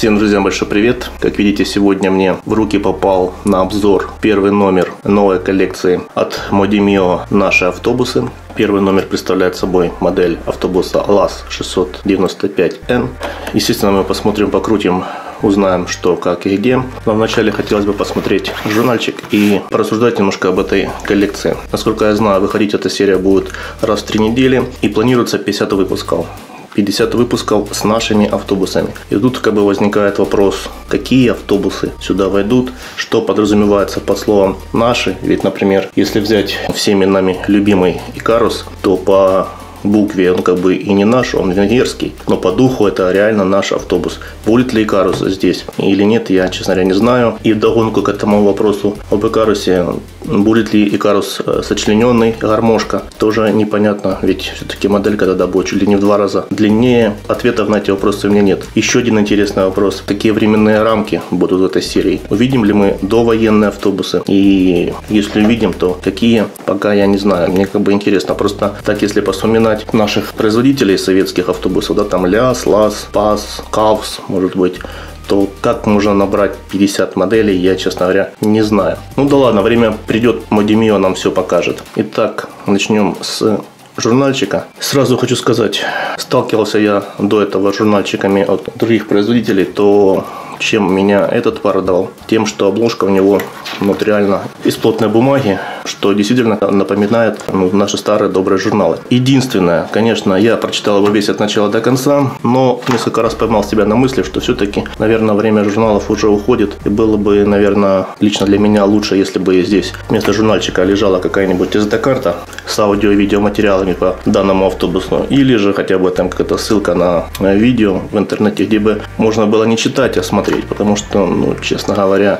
Всем друзьям большой привет! Как видите, сегодня мне в руки попал на обзор первый номер новой коллекции от Modimio «Наши автобусы». Первый номер представляет собой модель автобуса LAS695N. Естественно, мы посмотрим, покрутим, узнаем, что, как и где. Но вначале хотелось бы посмотреть журнальчик и порассуждать немножко об этой коллекции. Насколько я знаю, выходить эта серия будет раз в 3 недели и планируется 50 выпусков. 50 выпусков с нашими автобусами. И тут как бы возникает вопрос, какие автобусы сюда войдут, что подразумевается под словом «наши». Ведь, например, если взять всеми нами любимый Икарус, то по букве он как бы и не наш, он венгерский, но по духу это реально наш автобус. Будет ли Икарус здесь или нет, я, честно говоря, не знаю. И вдогонку к этому вопросу об Икарусе, будет ли Икарус сочлененный, гармошка, тоже непонятно, ведь все-таки моделька тогда будет чуть ли не в 2 раза длиннее. Ответов на эти вопросы у меня нет. Еще один интересный вопрос. Какие временные рамки будут в этой серии? Увидим ли мы довоенные автобусы? И если увидим, то какие? Пока я не знаю. Мне как бы интересно. Просто так, если посумминать наших производителей советских автобусов, да, там ЛяЗ, ЛАЗ, ПАЗ, КАВС, может быть, то как можно набрать 50 моделей, я, честно говоря, не знаю. Ну да ладно, время придет, Modimio нам все покажет. Итак, начнем с журнальчика. Сразу хочу сказать, сталкивался я до этого с журнальчиками от других производителей, то чем меня этот порадовал? Тем, что обложка у него реально из плотной бумаги, что действительно напоминает наши старые добрые журналы. Единственное, конечно, я прочитал его весь от начала до конца, но несколько раз поймал себя на мысли, что все-таки, наверное, время журналов уже уходит, и было бы, наверное, лично для меня лучше, если бы здесь вместо журнальчика лежала какая-нибудь SD-карта с аудио- и видеоматериалами по данному автобусу, или же хотя бы там какая-то ссылка на видео в интернете, где бы можно было не читать, а смотреть, потому что, честно говоря,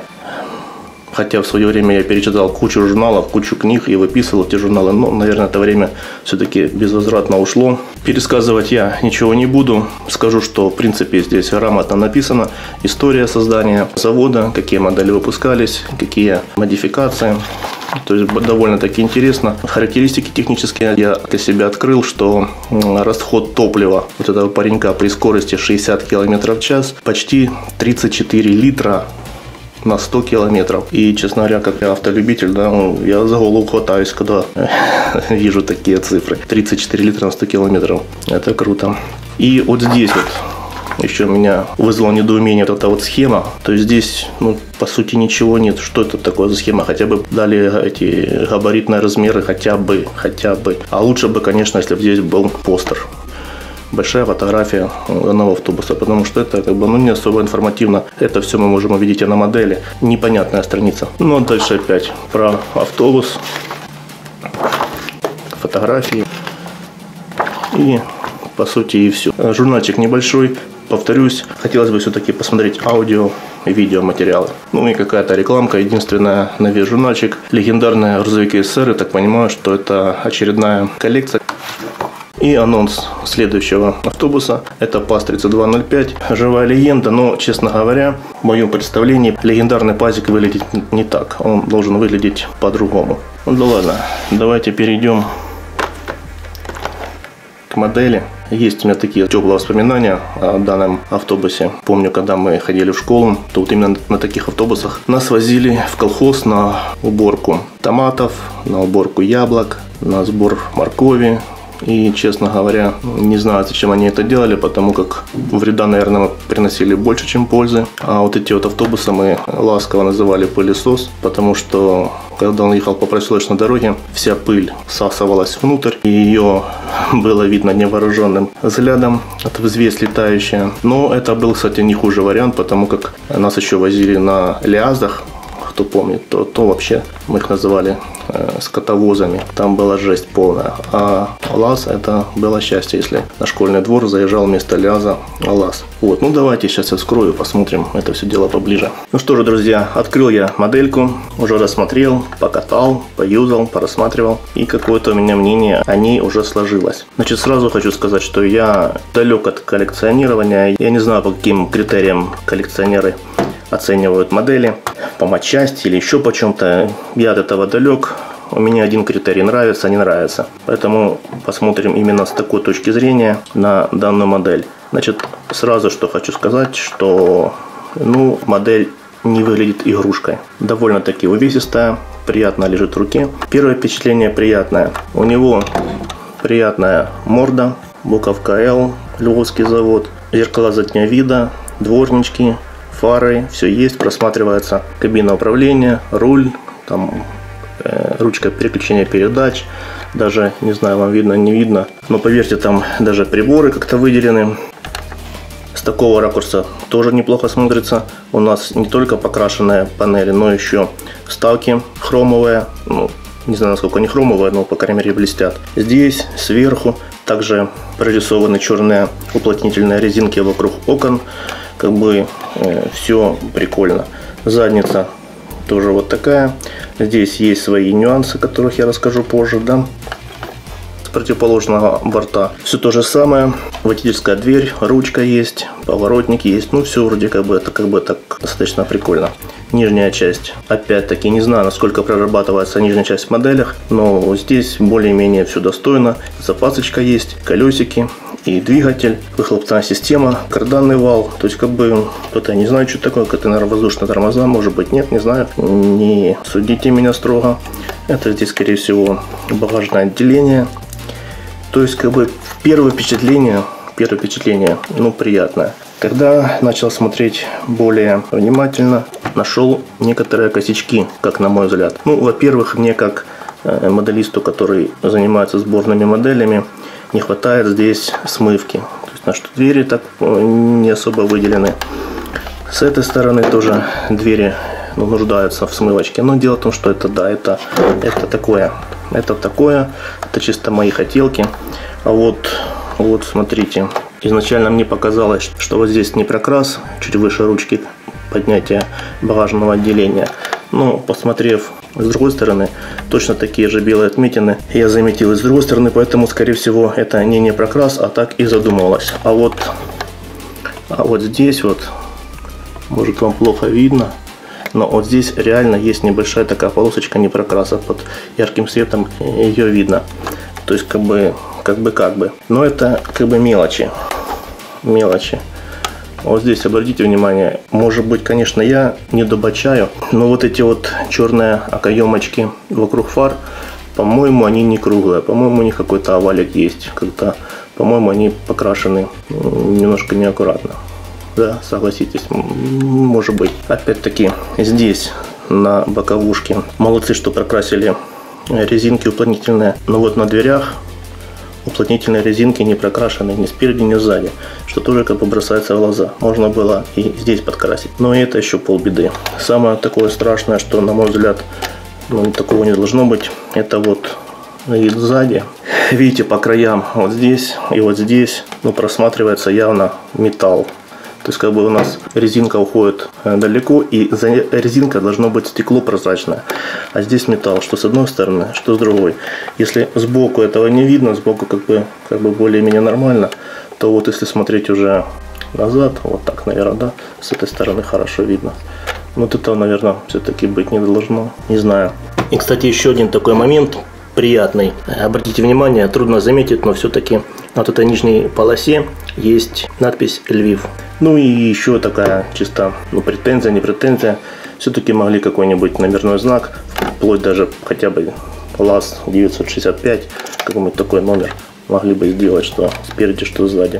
хотя в свое время я перечитал кучу журналов, кучу книг и выписывал эти журналы, но, наверное, это время все-таки безвозвратно ушло. Пересказывать я ничего не буду. Скажу, что, в принципе, здесь грамотно написано история создания завода, какие модели выпускались, какие модификации. То есть довольно-таки интересно. Характеристики технические я для себя открыл, что расход топлива вот этого паренька при скорости 60 км в час почти 34 литра на 100 километров. И, честно говоря, как я автолюбитель, да, я за голову хватаюсь, когда вижу такие цифры. 34 литра на 100 километров. Это круто. И вот здесь вот еще меня вызвало недоумение вот эта вот схема. То есть здесь, по сути, ничего нет. Что это такое за схема? Хотя бы дали эти габаритные размеры, хотя бы. А лучше бы, конечно, если бы здесь был постер. Большая фотография данного автобуса, потому что это как бы не особо информативно. Это все мы можем увидеть и на модели. Непонятная страница. Ну а дальше опять про автобус, фотографии и по сути и все. Журнальчик небольшой. Повторюсь, хотелось бы все-таки посмотреть аудио и видео материалы. Ну и какая-то рекламка. Единственное, на весь журнальчик. Легендарные грузовики СССР. Я так понимаю, что это очередная коллекция. И анонс следующего автобуса. Это ПАЗ-3205. Живая легенда, но, честно говоря, в моем представлении легендарный ПАЗик выглядит не так. Он должен выглядеть по-другому. Ну да ладно, давайте перейдем к модели. Есть у меня такие теплые воспоминания о данном автобусе. Помню, когда мы ходили в школу, то вот именно на таких автобусах нас возили в колхоз на уборку томатов, на уборку яблок, на сбор моркови. И, честно говоря, не знаю, зачем они это делали, потому как вреда, наверное, приносили больше, чем пользы. А вот эти вот автобусы мы ласково называли пылесос, потому что, когда он ехал по проселочной дороге, вся пыль всасывалась внутрь, и ее было видно невооруженным взглядом, от взвесь летающая. Но это был, кстати, не хуже вариант, потому как нас еще возили на ЛяЗах. Кто помнит, то вообще мы их называли скотовозами. Там была жесть полная. А ЛАЗ — это было счастье, если на школьный двор заезжал вместо ЛяЗа ЛАЗ. Вот, давайте сейчас я вскрою, посмотрим это все дело поближе. Ну что же, друзья, открыл я модельку, уже рассмотрел, покатал, поюзал, порассматривал. И какое-то у меня мнение о ней уже сложилось. Значит, сразу хочу сказать, что я далек от коллекционирования. Я не знаю, по каким критериям коллекционеры оценивают модели, по матчасти или еще по чем-то. Я от этого далек. У меня один критерий: нравится, не нравится. Поэтому посмотрим именно с такой точки зрения на данную модель. Значит, сразу что хочу сказать, что ну, модель не выглядит игрушкой. Довольно-таки увесистая, приятно лежит в руке. Первое впечатление приятное. У него приятная морда, буковка L, Львовский завод, зеркала заднего вида, дворнички, фары, все есть, просматривается кабина управления, руль, там ручка переключения передач, даже, не знаю, вам видно, не видно, но поверьте, там даже приборы как-то выделены. С такого ракурса тоже неплохо смотрится. У нас не только покрашенные панели, но еще вставки хромовые, ну, не знаю, насколько они хромовые, но по крайней мере блестят. Здесь сверху также прорисованы черные уплотнительные резинки вокруг окон, как бы все прикольно. Задница тоже вот такая. Здесь есть свои нюансы, о которых я расскажу позже, да. С противоположного борта все то же самое. Водительская дверь, ручка есть, поворотник есть. Ну, все вроде как бы так достаточно прикольно. Нижняя часть, опять-таки, не знаю, насколько прорабатывается нижняя часть в моделях, но здесь более-менее все достойно. Запасочка есть, колесики и двигатель, выхлопная система, карданный вал. То есть, как бы, кто-то не знает, что такое, какие-то, наверное, воздушные тормоза, может быть, нет, не знаю. Не судите меня строго. Это здесь, скорее всего, багажное отделение. То есть, как бы, первое впечатление, ну, приятное. Когда начал смотреть более внимательно, нашел некоторые косячки, как на мой взгляд. Ну, во-первых, мне как моделисту, который занимается сборными моделями, не хватает здесь смывки. То есть, что двери так не особо выделены. С этой стороны тоже двери нуждаются в смывочке. Но дело в том, что это такое. Это чисто мои хотелки. А вот смотрите. Изначально мне показалось, что вот здесь не прокрас, чуть выше ручки поднятия багажного отделения. Но посмотрев с другой стороны, точно такие же белые отметины я заметил и с другой стороны, поэтому, скорее всего, это не прокрас, а так и задумывалось. А вот здесь вот, может, вам плохо видно, но вот здесь реально есть небольшая такая полосочка не прокраса, под ярким светом ее видно. То есть как бы. Но это как бы мелочи. Вот здесь обратите внимание, может быть, конечно, я не добавляю, но вот эти вот черные окоемочки вокруг фар, по-моему, они не круглые, по-моему, у них какой-то овалик есть, как-то, по-моему, они покрашены немножко неаккуратно. Да, согласитесь, может быть. Опять-таки, здесь на боковушке молодцы, что прокрасили резинки уплотнительные, но вот на дверях уплотнительные резинки не прокрашены ни спереди, ни сзади, что тоже как бы бросается в глаза. Можно было и здесь подкрасить, но это еще полбеды. Самое такое страшное, что, на мой взгляд, такого не должно быть, это вот вид сзади. Видите, по краям вот здесь и вот здесь просматривается явно металл. То есть, как бы у нас резинка уходит далеко, и за резинкой должно быть стекло прозрачное. А здесь металл, что с одной стороны, что с другой. Если сбоку этого не видно, сбоку как бы более-менее нормально, то вот если смотреть уже назад, вот так, наверное, да, с этой стороны хорошо видно. Вот этого, наверное, все-таки быть не должно. Не знаю. И, кстати, еще один такой момент приятный. Обратите внимание, трудно заметить, но все-таки на вот этой нижней полосе есть надпись «Львив». Ну и еще такая чисто, претензия, не претензия. Все-таки могли какой-нибудь номерной знак, вплоть даже хотя бы ЛАЗ 965, какой-нибудь такой номер могли бы сделать, что спереди, что сзади.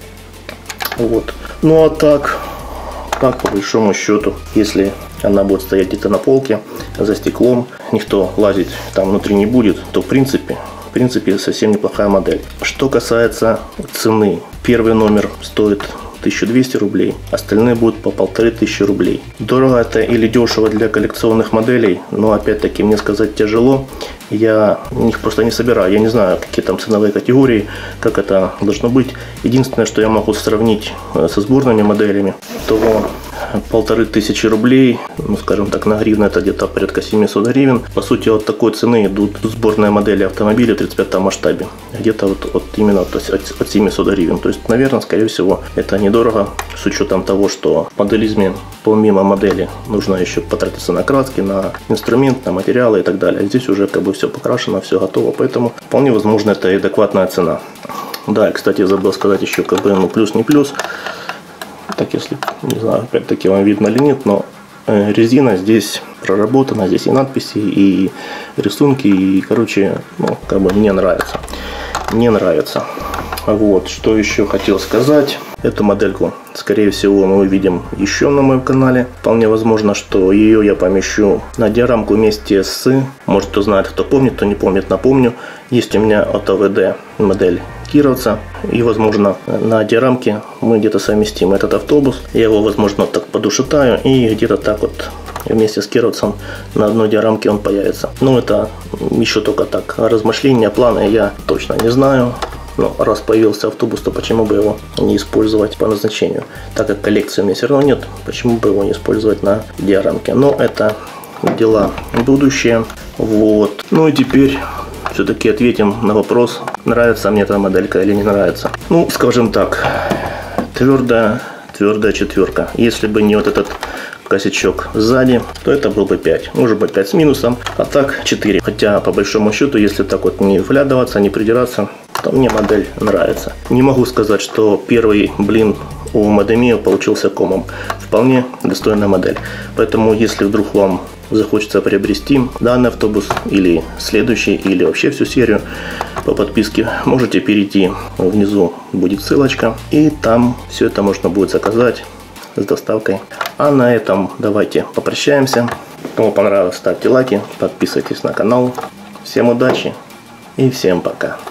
Вот. Ну а так по большому счету, если она будет стоять где-то на полке за стеклом, никто лазить там внутри не будет, то в принципе совсем неплохая модель. Что касается цены, первый номер стоит 1200 рублей, остальные будут по 1500 рублей. Дорого это или дешево для коллекционных моделей, но опять-таки мне сказать тяжело. Я их просто не собираю, я не знаю, какие там ценовые категории, как это должно быть. Единственное, что я могу сравнить со сборными моделями, то 1500 рублей, скажем так, на гривны это где-то порядка 700 гривен. По сути, от такой цены идут сборные модели автомобиля в 35 масштабе, где-то вот именно от 700 гривен. То есть, наверное, скорее всего, это недорого, с учетом того, что в моделизме помимо модели нужно еще потратиться на краски, на инструмент, на материалы и так далее. Здесь уже как бы все покрашено, все готово, поэтому вполне возможно это и адекватная цена. Да, и, кстати, забыл сказать еще, как бы, ну, плюс не плюс. Так, если, не знаю, опять-таки вам видно или нет, но резина здесь проработана, здесь и надписи, и рисунки, и, короче, ну, как бы мне нравится. Мне нравится. Вот, что еще хотел сказать. Эту модельку, скорее всего, мы увидим еще на моем канале. Вполне возможно, что ее я помещу на диорамку вместе с... Может, кто знает, кто помнит, кто не помнит, напомню. Есть у меня от АВД модель кировца. И, возможно, на диорамке мы где-то совместим этот автобус. Я его, возможно, так подушитаю. И где-то так вот вместе с кировцем на одной диорамке он появится. Но это еще только так. Размышления, планы я точно не знаю. Но раз появился автобус, то почему бы его не использовать по назначению? Так как коллекции у меня все равно нет, почему бы его не использовать на диорамке? Но это дела будущее. Вот. Ну и теперь все-таки ответим на вопрос, нравится мне эта моделька или не нравится. Ну, скажем так, твердая четверка. Если бы не вот этот косячок сзади, то это был бы 5. Может быть 5 с минусом, а так 4. Хотя по большому счету, если так вот не вглядываться, не придираться, то мне модель нравится. Не могу сказать, что первый блин у Мадемио получился комом. Вполне достойная модель. Поэтому, если вдруг вам захочется приобрести данный автобус или следующий, или вообще всю серию по подписке, можете перейти, внизу будет ссылочка, и там все это можно будет заказать с доставкой. А на этом давайте попрощаемся. Кому понравилось, ставьте лайки, подписывайтесь на канал. Всем удачи и всем пока.